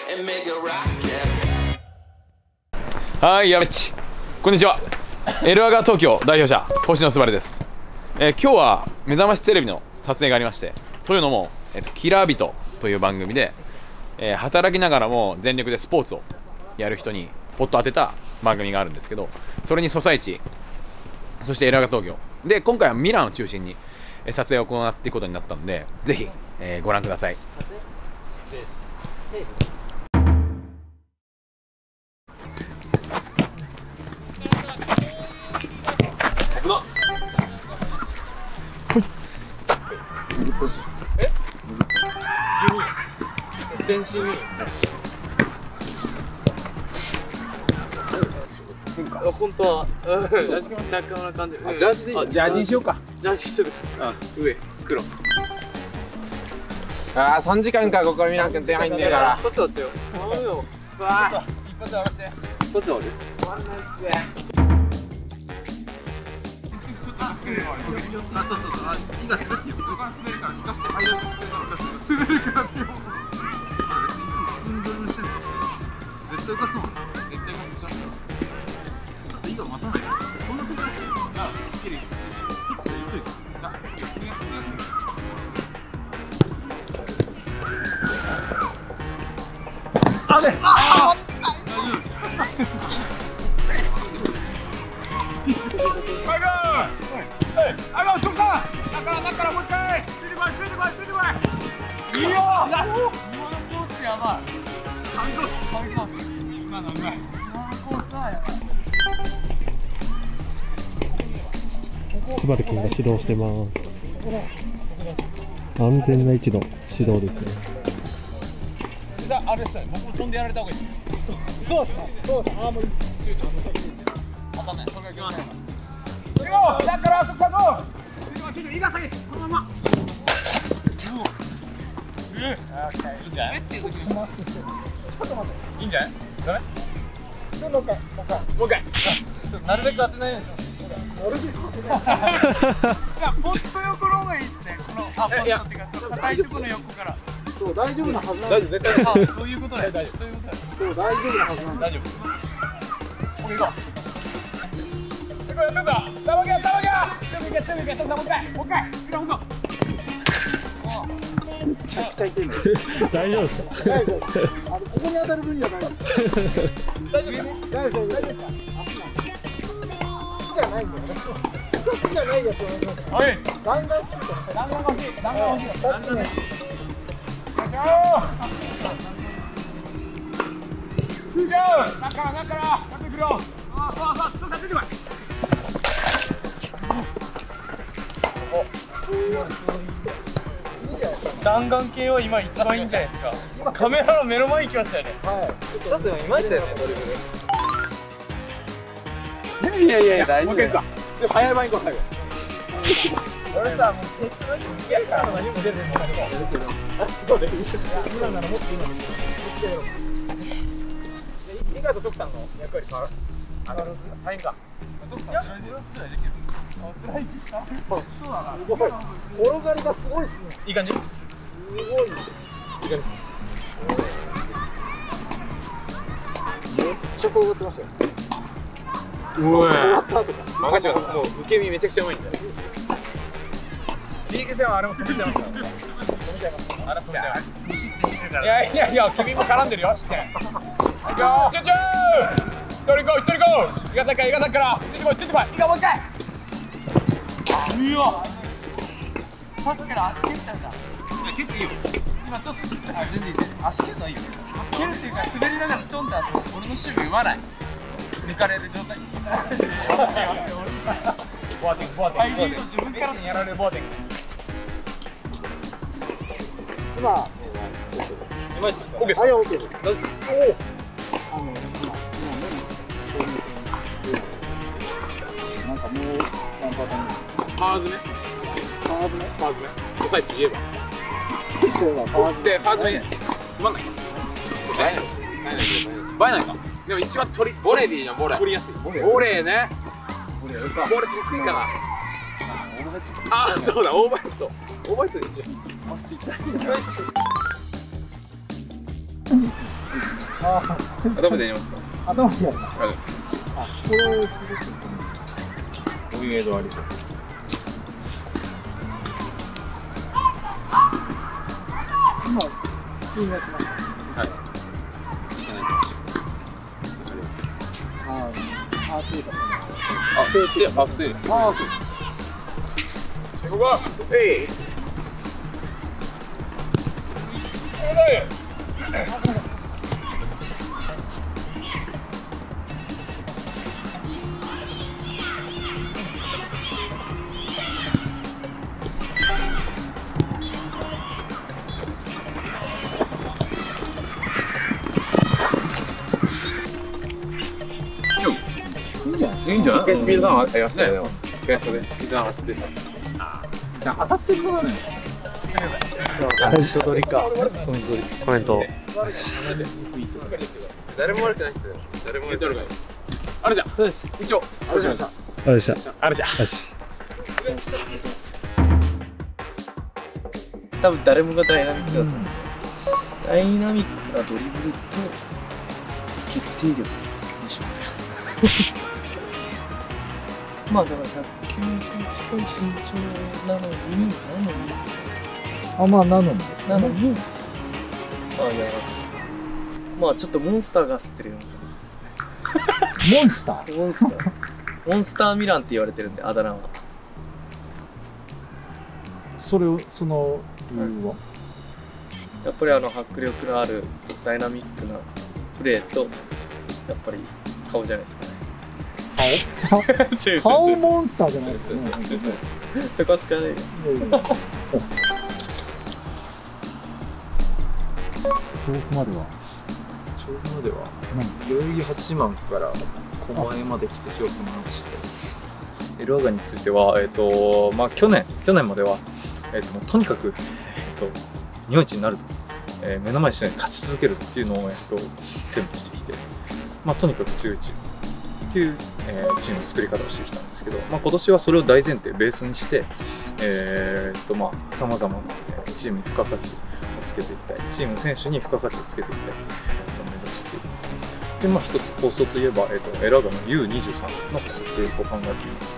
はい、やべっち、こんにちは。エルアガ東京代表者星野昴です。今日は目覚ましテレビの撮影がありまして、というのも、キラー人という番組で、働きながらも全力でスポーツをやる人にポッと当てた番組があるんですけど、それにソサイチ、そしてエルアガ東京で、今回はミランを中心に撮影を行っていくことになったので、ぜひ、ご覧ください。 全身本当は中村感じ。ジャージでいい。ジャージにしようか。ジャージしとる。上黒。 ああ3時間かここから見なくて入んねえから。 一発だったよ。頼むよ。わあ。一発合わせて。一発終わる。終わらないっすね。あ、そうそう。いが滑ってよ。そこから滑るから、生かして間に滑るからってよ。別にいつも普通にドリブルしてるのに絶対浮かすもん。絶対浮かすしょ。だっていいか待たない。こんなところがいけるよ。ちょっとゆっくり。あれ。あ。中もう一回。ついてこい。いいよ。今のコースやばい。今のうまい。 昴君が指導してます。安全な位置の指導ですね。 じゃあ、あれですね、僕も飛んでやられた方がいいです。 そうですか。そうです。ああ、もう。 当たんない。それが決まらない。 だからそこかどう。いいが下げ。このまま。 いいんじゃない？ちょっと待って。いいんじゃない？ダメ？ もう一回。 なるべく当てないようにします。 いや、ポスト横の方がいいですね。このポストっていうか、硬いところの横から。そう、大丈夫なはずなん大丈夫、絶対。 そういうことだよ。 大丈夫。 そういうことだよ。そう、大丈夫なはずなんだ。 大丈夫。 これ行こう。もう一回。めちゃくちゃ痛いんだよ。 大丈夫ですか？ ここに当たる分には大丈夫。大丈夫ですか？じゃないんだよね。じゃないやつをはい。 弾丸シュート。弾丸欲しい。中からやってくろ。そうついてこい。弾丸系は今一番いいんじゃないですか。カメラの目の前に来ましたよね。はい。ちょっといましたよね、ドリブル。いや、大丈夫。もう一回行くか。早い場に行こう、最後。俺さ、もう鉄道に行けるから何も出てないけど。そうでいい。今ならもっと今の。理科と徳さんの役割変わる。大変か。いや、スライディできる。スライディか。そうだな。すごい。転がりがすごいっすね。 いい感じ？ すごい。いい感じ。めっちゃ転がってましたよ。 うわ。 終わった後か。 任せてください。もう受け身めちゃくちゃうまいんで。PK 戦はあれも止めちゃいますから。止めちゃいます。あれ止めちゃいます。いや、君も絡んでるよ。知って。はい、行くよ。一人ゴー。伊賀崎から。ついてこい。伊賀もう一回。うわ。さっきから足蹴ったんだ。蹴っていいよ。今ちょっと全然いい。足蹴るのはいいよ。蹴るっていうか滑りながらちょんって俺の守備うまない。抜かれる状態。ボアテング。自分からやられるボアテング。 今、 いまいちです。オッケーです。 はい、オッケーです。なんかもうワンパターン。 パワー詰め。ソサイチ言えば。そしてパワー詰め。つまんないか。映えないか。でも一番ボレーでいいじゃん、ボレー。取りやすい。ボレーね。ボレー得意かな。あ、そうだ、オーバーヘッド。オーバーヘッドでいいじゃん。 頭でやりますか。 頭でやります。 はい。 あ、これすごくこういう映像ありそう。今普通にやってます。 はい。 っていうか普通に。 そう。 ここ。えい。 いいんじゃない？ 一回スピードダウンありましたよね。 一回それ、スピードダウン当たってた。 当たってそうだね。 人取りか。コメント。 誰も悪くないですよ。誰も悪くない。 あるじゃん。一応。あるじゃん。 あれでした。 あるじゃん。 よし。 多分誰もがダイナミックだと思う。ダイナミックなドリブルと決定力にしますか。まあだから190近い身長なのにまあなのにまあいやまあちょっとモンスターが走ってるような感じですね。 モンスター。 モンスターミランって言われてるんで、あだ名は。 その理由は、 やっぱり迫力のあるダイナミックなプレーと、やっぱり顔じゃないですかね。 顔モンスターじゃないですね。 そこは使わないで。 調布までは調布までは代々木八幡から狛江まで来て調布までして、エルアガについてはまあ去年まではとにかく日本一になると、目の前に勝ち続けるっていうのをテーマにしてきて、まあとにかく強いチームっていう、チームの作り方をしてきたんですけど、まあ、今年はそれを大前提ベースにしてまあさまざまなチームに付加価値をつけていきたい、チーム選手に付加価値をつけていきたいと目指しています。で、まあ一つ構想といえば、エラガの U23 の補足を考えていまして、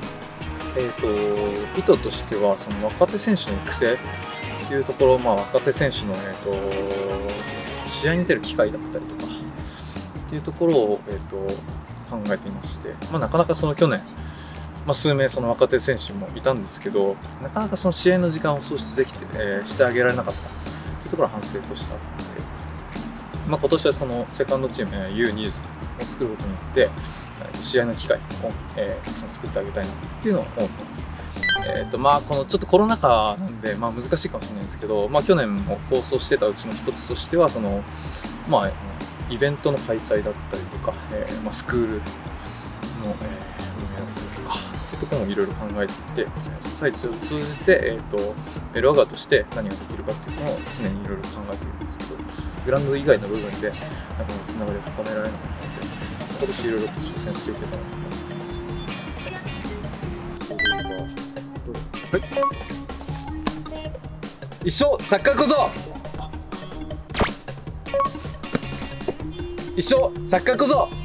意図としてはその若手選手の育成っていうところ、まあ若手選手の試合に出る機会だったりとかっていうところを考えていまして、まあ、なかなかその去年、まあ、数名その若手選手もいたんですけど、なかなかその試合の時間を創出できて、してあげられなかったというところは反省としてあって、まあ、今年はそのセカンドチーム U23 を作ることによって試合の機会を、たくさん作ってあげたいなっていうのを思ってます。まあこのちょっとコロナ禍なんで、まあ、難しいかもしれないんですけど、まあ、去年も構想してたうちの一つとしてはその、まあ、イベントの開催だったりとか、まあ、スクールの、運営だったりとかっていうところもいろいろ考えていて、ソサイティを通じて、エルアガーとして何ができるかっていうのを常にいろいろ考えているんですけど、グラウンド以外の部分でつながりを深められなかったので、今年いろいろと挑戦していけたらなと思っています。はい、一生サッカーこそ一生サッカーこそ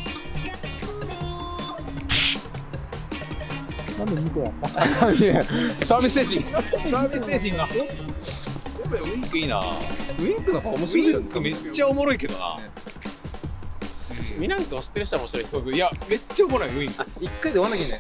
なんで2個やった？ いやサービス精神が。ウインクいいな。 ウインクの方面ウ白いよね。 インクめっちゃおもろいけどな。ミランクを知ってる人は面白い人。いやめっちゃおもろいウインク。 一回で終わんなきゃいけない。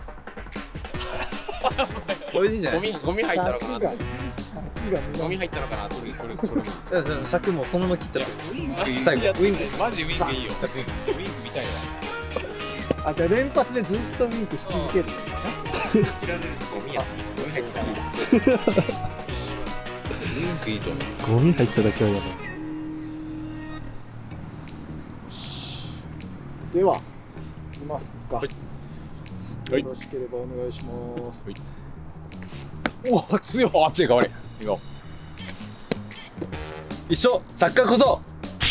これいいんじゃない？ ゴミ入ったのかな。ゴミ入ったのかな。それ尺もそのまま切っちゃって。 ウインクいい。 最後ウインクマジウインクいいよ。ウインクみたいわ。 じゃあ連発でずっとウインクし続ける。 知られるゴミや。ゴミ入った。ウインクいいと思う。 ゴミ入っただけはやばいです。 では、いきますか。 はいよろしければお願いします。 おお、強い。熱いか悪い。いいよ。 一生サッカーこそ。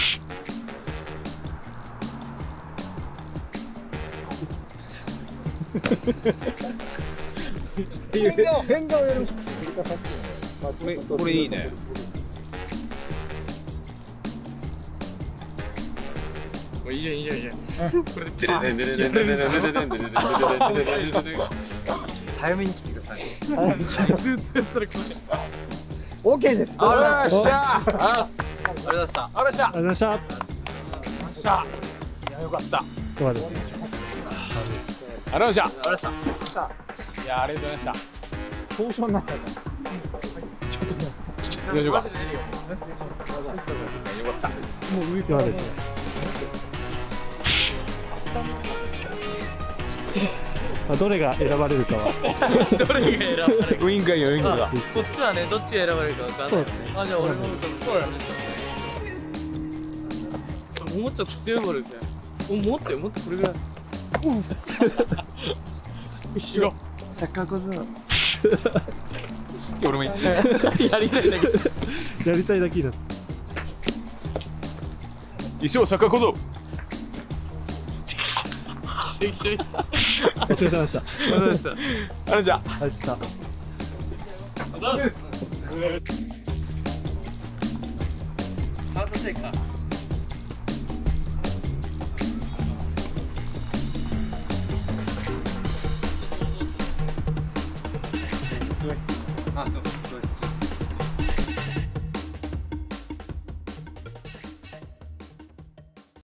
変顔やる人これいいね。 もういいじゃんいいじゃんいいじゃん。これでテレで早めに来てください。 ずっとやったらこれ。 オッケーです。 あらっしゃありがとうございました。 あらっしゃありがとうございました。 しゃいやよかったここまで。 ありがとうございましたありがとうございました。 いやありがとうございました交渉になったから。 大丈夫か今ですね。まあどれが選ばれるかは。 どれが選ばれるか。 ウインクがいいよウインクがこっちはね、どっちが選ばれるかわかんない。 そうですね。 あ、じゃあ俺もちょっと。もうちょっと強いボールみたいな。もっとよ、もっとこれぐらい。 行こサッカー小僧。 う俺も行ってやりたいんだけど。 やりたいだけだ。 衣装作家小僧シェイシェイ。 お疲れ様でした。 ありがとうございました。 あれじゃありがとうございました。 ハートシェイカー。あ、そう。